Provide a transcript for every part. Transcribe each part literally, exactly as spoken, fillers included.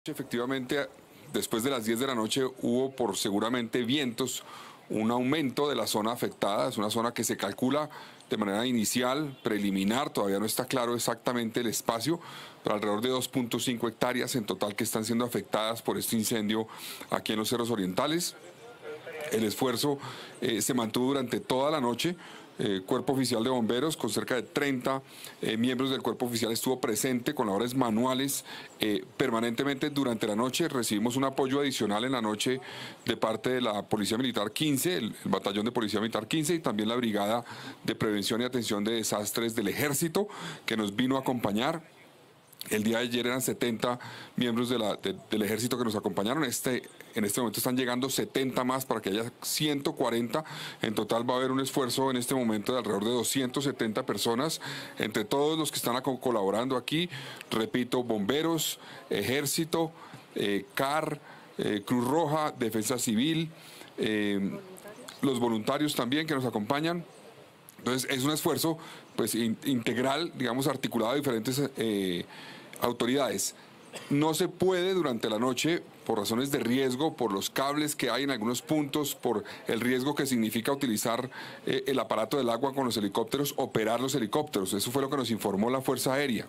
Efectivamente, después de las diez de la noche hubo por seguramente vientos un aumento de la zona afectada. Es una zona que se calcula de manera inicial, preliminar, todavía no está claro exactamente el espacio, pero alrededor de dos punto cinco hectáreas en total que están siendo afectadas por este incendio aquí en los Cerros Orientales. El esfuerzo eh, se mantuvo durante toda la noche. Eh, Cuerpo Oficial de Bomberos, con cerca de treinta eh, miembros del Cuerpo Oficial, estuvo presente con labores manuales eh, permanentemente durante la noche. Recibimos un apoyo adicional en la noche de parte de la Policía Militar quince, el, el Batallón de Policía Militar quince y también la Brigada de Prevención y Atención de Desastres del Ejército, que nos vino a acompañar. El día de ayer eran setenta miembros de la, de, del ejército que nos acompañaron. Este, en este momento están llegando setenta más para que haya ciento cuarenta. En total va a haber un esfuerzo en este momento de alrededor de doscientas setenta personas, entre todos los que están colaborando aquí. Repito, bomberos, ejército, eh, C A R, eh, Cruz Roja, Defensa Civil, eh, los voluntarios también que nos acompañan. Entonces es un esfuerzo pues in, integral, digamos, articulado de diferentes eh, autoridades. No se puede durante la noche, por razones de riesgo, por los cables que hay en algunos puntos, por el riesgo que significa utilizar eh, el aparato del agua con los helicópteros, operar los helicópteros. Eso fue lo que nos informó la Fuerza Aérea.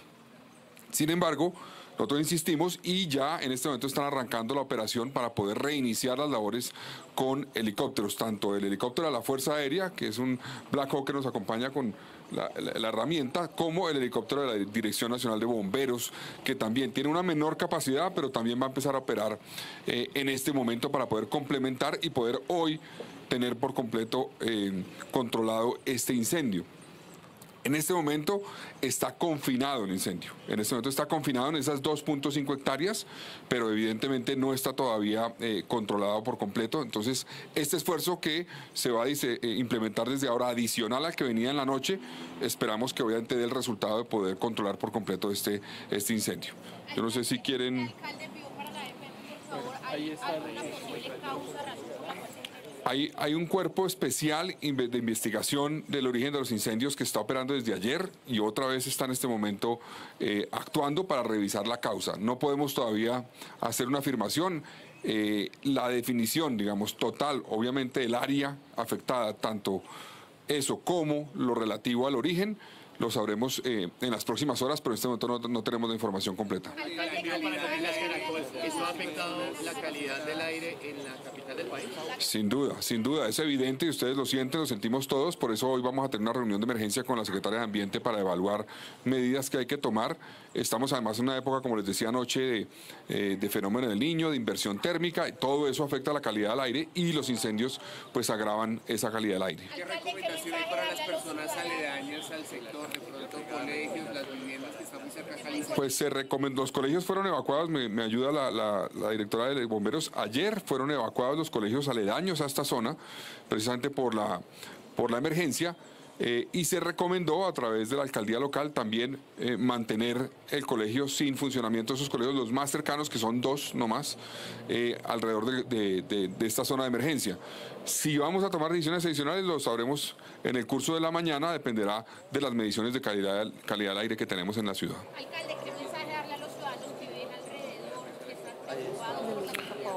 Sin embargo, nosotros insistimos y ya en este momento están arrancando la operación para poder reiniciar las labores con helicópteros, tanto el helicóptero de la Fuerza Aérea, que es un Black Hawk que nos acompaña con la, la, la herramienta, como el helicóptero de la Dirección Nacional de Bomberos, que también tiene una menor capacidad, pero también va a empezar a operar eh, en este momento para poder complementar y poder hoy tener por completo eh, controlado este incendio. En este momento está confinado el incendio. En este momento está confinado en esas dos punto cinco hectáreas, pero evidentemente no está todavía eh, controlado por completo. Entonces, este esfuerzo que se va a dice, eh, implementar desde ahora, adicional al que venía en la noche, esperamos que obviamente dé el resultado de poder controlar por completo este, este incendio. Yo no sé si quieren... Ahí está. Hay, hay un cuerpo especial de investigación del origen de los incendios que está operando desde ayer y otra vez está en este momento eh, actuando para revisar la causa. No podemos todavía hacer una afirmación. Eh, la definición, digamos, total, obviamente, del área afectada, tanto eso como lo relativo al origen, lo sabremos eh, en las próximas horas, pero en este momento no, no tenemos la información completa. ¿Esto ha afectado la calidad del aire en la capital del país? Sin duda, sin duda, es evidente y ustedes lo sienten, lo sentimos todos, por eso hoy vamos a tener una reunión de emergencia con la Secretaria de Ambiente para evaluar medidas que hay que tomar. Estamos además en una época, como les decía anoche, de, eh, de fenómeno del Niño, de inversión térmica, y todo eso afecta la calidad del aire y los incendios pues agravan esa calidad del aire. ¿Qué recomendación hay para las personas aledañas al sector, de pronto colegios, las viviendas que están muy cerca al incendio? Pues se recomendó, los colegios fueron evacuados, me, me ayuda la, la, la directora de bomberos, ayer fueron evacuados los colegios aledaños a esta zona, precisamente por la, por la emergencia. Eh, y se recomendó a través de la alcaldía local también eh, mantener el colegio sin funcionamiento, esos colegios los más cercanos, que son dos nomás, eh, alrededor de, de, de, de esta zona de emergencia. Si vamos a tomar decisiones adicionales, lo sabremos en el curso de la mañana, dependerá de las mediciones de calidad, calidad del aire que tenemos en la ciudad. Alcalde, ¿qué mensaje darle a los ciudadanos que viven alrededor, que están preocupados?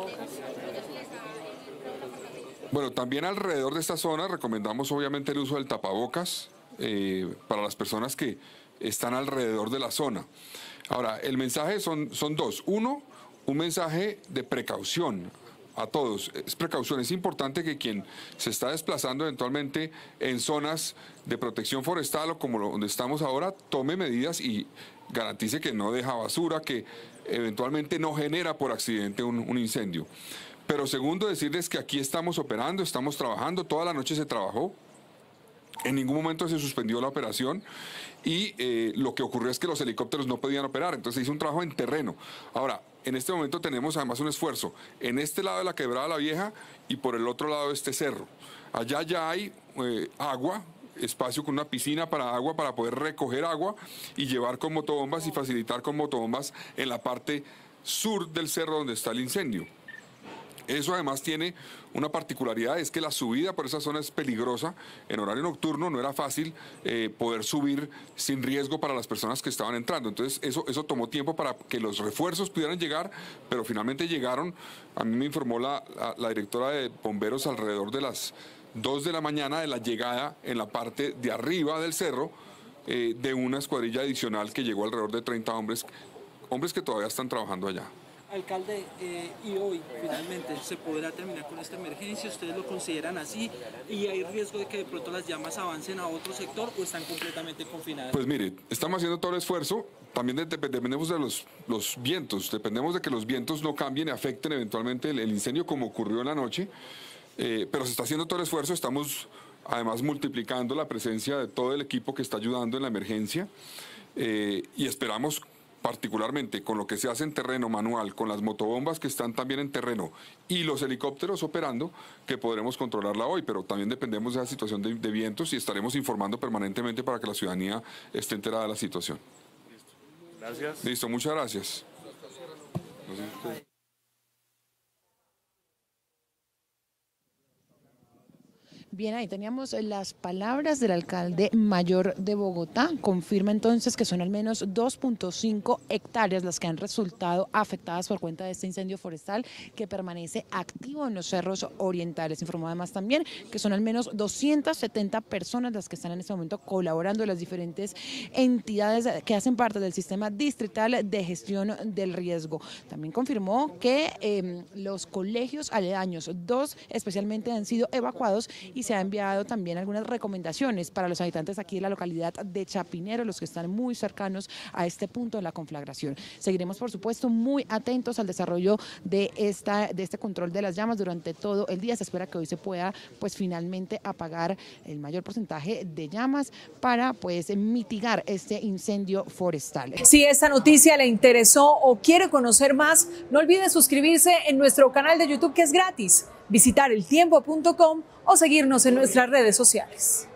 Bueno, también alrededor de esta zona recomendamos obviamente el uso del tapabocas eh, para las personas que están alrededor de la zona. Ahora, el mensaje son, son dos. Uno, un mensaje de precaución a todos. Es precaución, es importante que quien se está desplazando eventualmente en zonas de protección forestal o como donde estamos ahora, tome medidas y garantice que no deja basura, que eventualmente no genera por accidente un, un incendio. Pero segundo, decirles que aquí estamos operando, estamos trabajando, toda la noche se trabajó, en ningún momento se suspendió la operación y eh, lo que ocurrió es que los helicópteros no podían operar, entonces se hizo un trabajo en terreno. Ahora, en este momento tenemos además un esfuerzo en este lado de la Quebrada La Vieja y por el otro lado de este cerro. Allá ya hay eh, agua, espacio con una piscina para agua, para poder recoger agua y llevar con motobombas y facilitar con motobombas en la parte sur del cerro donde está el incendio. Eso además tiene una particularidad, es que la subida por esa zona es peligrosa. En horario nocturno no era fácil eh, poder subir sin riesgo para las personas que estaban entrando. Entonces eso, eso tomó tiempo para que los refuerzos pudieran llegar, pero finalmente llegaron. A mí me informó la, la, la directora de bomberos alrededor de las dos de la mañana de la llegada en la parte de arriba del cerro eh, de una escuadrilla adicional que llegó alrededor de treinta hombres, hombres que todavía están trabajando allá. Alcalde, eh, y hoy finalmente se podrá terminar con esta emergencia, ¿ustedes lo consideran así? ¿Y hay riesgo de que de pronto las llamas avancen a otro sector o están completamente confinadas? Pues mire, estamos haciendo todo el esfuerzo, también de, de, dependemos de los, los vientos, dependemos de que los vientos no cambien y afecten eventualmente el, el incendio como ocurrió en la noche, eh, pero se está haciendo todo el esfuerzo, estamos además multiplicando la presencia de todo el equipo que está ayudando en la emergencia eh, y esperamos particularmente con lo que se hace en terreno manual, con las motobombas que están también en terreno y los helicópteros operando, que podremos controlarla hoy, pero también dependemos de la situación de, de vientos y estaremos informando permanentemente para que la ciudadanía esté enterada de la situación. Gracias. Listo, muchas gracias. Bien, ahí teníamos las palabras del alcalde mayor de Bogotá. Confirma entonces que son al menos dos punto cinco hectáreas las que han resultado afectadas por cuenta de este incendio forestal que permanece activo en los cerros orientales. Informó además también que son al menos doscientas setenta personas las que están en este momento colaborando en las diferentes entidades que hacen parte del sistema distrital de gestión del riesgo. También confirmó que eh, los colegios aledaños, dos especialmente, han sido evacuados y se ha enviado también algunas recomendaciones para los habitantes aquí de la localidad de Chapinero, los que están muy cercanos a este punto de la conflagración. Seguiremos, por supuesto, muy atentos al desarrollo de, esta, de este control de las llamas durante todo el día. Se espera que hoy se pueda, pues, finalmente apagar el mayor porcentaje de llamas para, pues, mitigar este incendio forestal. Si esta noticia le interesó o quiere conocer más, no olvide suscribirse en nuestro canal de YouTube, que es gratis, visitar el tiempo punto com o seguirnos en nuestras redes sociales.